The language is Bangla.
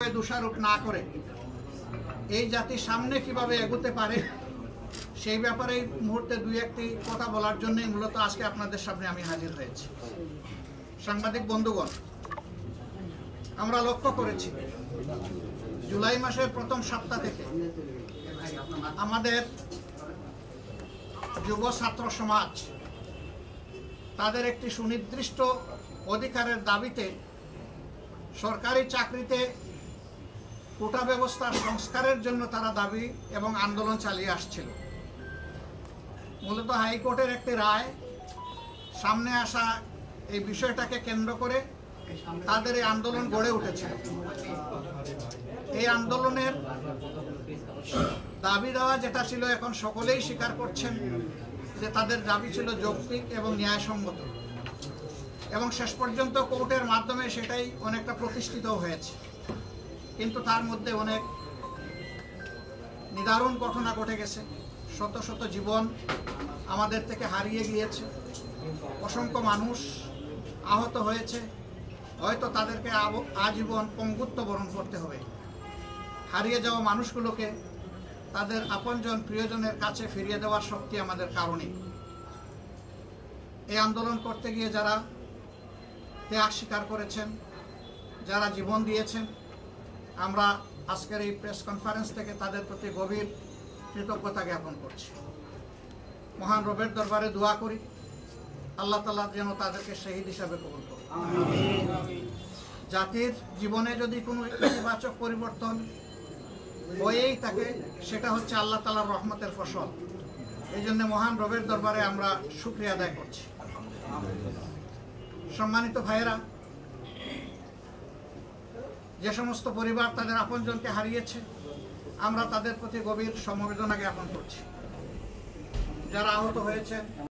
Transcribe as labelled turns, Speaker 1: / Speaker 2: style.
Speaker 1: দোষারোপ না করে এই জাতি সামনে কিভাবে এগোতে পারে সেই ব্যাপারে এই মুহূর্তে দুই একটি কথা বলার জন্যই মূলত আজকে আপনাদের সামনে আমি হাজির হয়েছি। সাংবাদিক বন্ধুগণ, আমরা লক্ষ্য করেছি জুলাই মাসের প্রথম সপ্তাহ থেকে আমাদের যুব ছাত্র সমাজ তাদের একটি সুনির্দিষ্ট অধিকারের দাবিতে সরকারি চাকরিতে কোটা ব্যবস্থার সংস্কারের জন্য তারা দাবি এবং আন্দোলন চালিয়ে আসছিল। মূলত হাইকোর্টের একটি রায় সামনে আসা এই বিষয়টাকে কেন্দ্র করে তাদের এই আন্দোলন গড়ে উঠেছে। এই আন্দোলনের দাবি দেওয়া যেটা ছিল এখন সকলেই স্বীকার করছেন যে তাদের দাবি ছিল যৌক্তিক এবং ন্যায়সঙ্গত, এবং শেষ পর্যন্ত কোর্টের মাধ্যমে সেটাই অনেকটা প্রতিষ্ঠিত হয়েছে। কিন্তু তার মধ্যে অনেক নিদারুণ ঘটনা ঘটে গেছে, শত শত জীবন আমাদের থেকে হারিয়ে গিয়েছে, অসংখ্য মানুষ আহত হয়েছে, হয়তো তাদেরকে আজীবন পঙ্গুত্ব বরণ করতে হবে। হারিয়ে যাওয়া মানুষগুলোকে তাদের আপনজন প্রিয়জনের কাছে ফিরিয়ে দেওয়ার শক্তি আমাদের কারণে। এই আন্দোলন করতে গিয়ে যারা ত্যাগ স্বীকার করেছেন, যারা জীবন দিয়েছেন, আমরা আজকের এই প্রেস কনফারেন্স থেকে তাদের প্রতি গভীর কৃতজ্ঞতা জ্ঞাপন করছি। মহান রবের দরবারে দোয়া করি আল্লাহ তাআলা যেন তাদেরকে শহীদ হিসাবে কবুল করেন। জাতির জীবনে যদি কোনো ইতিবাচক পরিবর্তন হয়েই থাকে সেটা হচ্ছে আল্লাহ তাআলার রহমতের ফসল। এই জন্য মহান রবের দরবারে আমরা শুকরিয়া আদায় করছি। সম্মানিত ভাইয়েরা, যে সমস্ত পরিবার তাদের আপনজনকে হারিয়েছে আমরা তাদের প্রতি গভীর সমবেদনা জ্ঞাপন করছি। যারা আহত হয়েছে